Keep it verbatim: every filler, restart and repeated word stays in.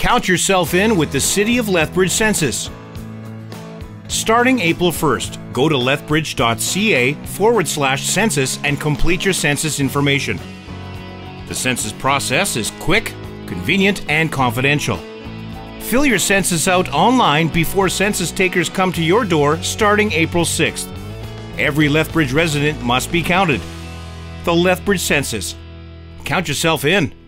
Count yourself in with the City of Lethbridge Census. Starting April first, go to lethbridge.ca forward slash census and complete your census information. The census process is quick, convenient, and confidential. Fill your census out online before census takers come to your door starting April sixth. Every Lethbridge resident must be counted. The Lethbridge Census. Count yourself in.